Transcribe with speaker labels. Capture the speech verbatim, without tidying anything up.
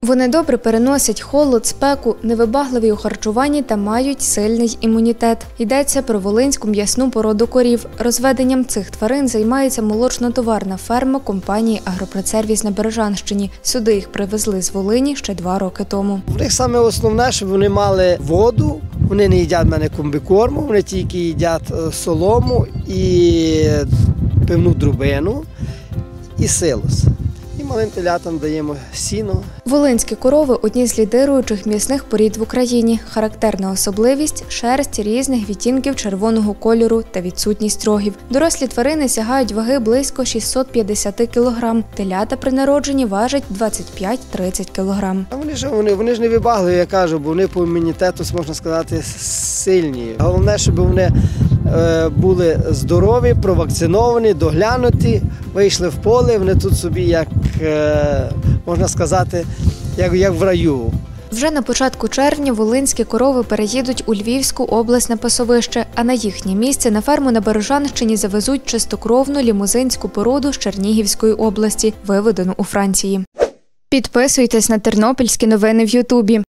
Speaker 1: Вони добре переносять холод, спеку, невибагливі у харчуванні та мають сильний імунітет. Йдеться про волинську м'ясну породу корів. Розведенням цих тварин займається молочно-товарна ферма компанії «Агропродсервіс» на Бережанщині. Сюди їх привезли з Волині ще два роки тому.
Speaker 2: В них саме основне, щоб вони мали воду, вони не їдять в мене комбікорму, вони тільки їдять солому і пивну друбину і силос. І малим телятам даємо сіно.
Speaker 1: Волинські корови – одні з лідируючих м'ясних порід в Україні. Характерна особливість – шерсть різних відтінків червоного кольору та відсутність рогів. Дорослі тварини сягають ваги близько шістсот п'ятдесят кілограм. Телята при народженні важать двадцять п'ять - тридцять кілограм.
Speaker 2: Вони ж, вони, вони ж не вибагливі, я кажу, бо вони по імунітету, можна сказати, сильні. Головне, щоб вони е, були здорові, провакциновані, доглянуті, вийшли в поле, вони тут собі, як е, можна сказати, як, як в раю.
Speaker 1: Вже на початку червня волинські корови переїдуть у Львівську область на пасовище, а на їхнє місце на ферму на Бережанщині завезуть чистокровну лімузинську породу з Чернігівської області, виведену у Франції. Підписуйтесь на тернопільські новини в Ютубі.